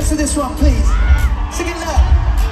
verse of this one, please. Sing it loud.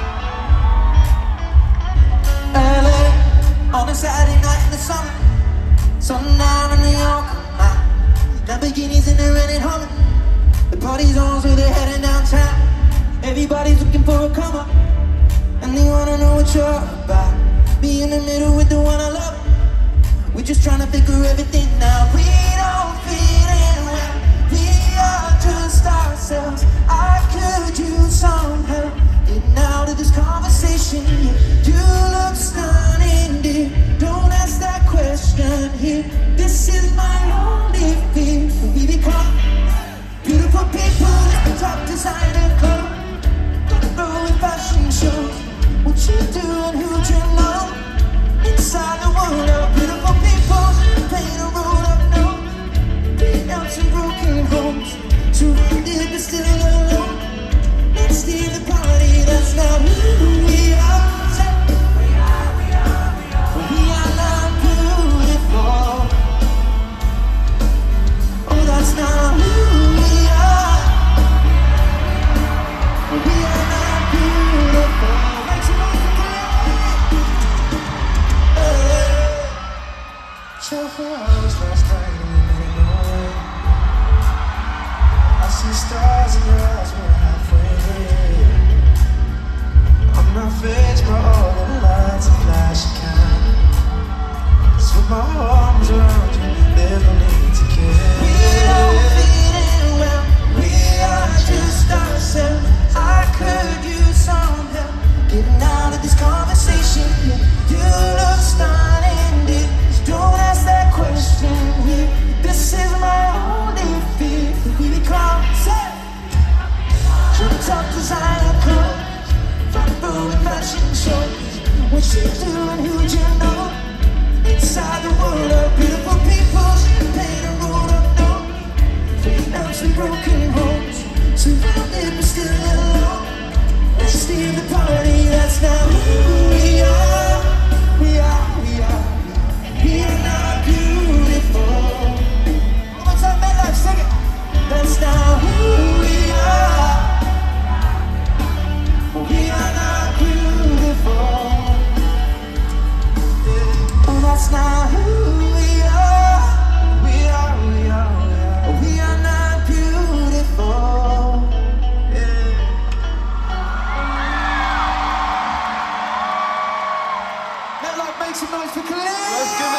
LA, on a Saturday night in the summer. Sundown in New York, Lamborghinis in the rented Hummer. The party's on, so they're heading downtown. Everybody's looking for a come up, and they wanna know what you're about. Be in the middle with the one I love. We're just trying to figure everything out. We don't fit in well. We are just ourselves. I could use some help getting out of this conversation. You look stunning, dear. Don't ask that question here. This is my only fear. We become beautiful people at the top designer club. Throwing fashion shows. What you do and who'd you know? Inside the world of beautiful people, playing a role of no. Renouncing broken homes, surrounded but still alone. Let's steal the party, that's not who we are. We are not beautiful. Oh, that's not who we are. We are not beautiful. Make some noise for Chilled for hours last night and we made it away. I see stars in your eyes, we're halfway there. I'm not fazed by all the lights and flashing candles. With my arms around you, there's no need to care. We don't fit in well, we are just ourselves. I could use some help getting out of this conversation. You look stunning, dear. Don't ask that question here. This is my only fear. We become set. Your top designer clothes, front row and fashion shows. What you do and who'd you know? Inside the world of beautiful people, playing a role of no. Renouncing broken homes, surrounded but still alone. Let's steal the party, that's not who we are. We are, we are. We are not beautiful. One more time, MetLife, sing it. That's not who we are. We are not beautiful. Oh, that's not who we are. We are, we are, we are. We are not beautiful. MetLife, make some noise for Khalid. Let's give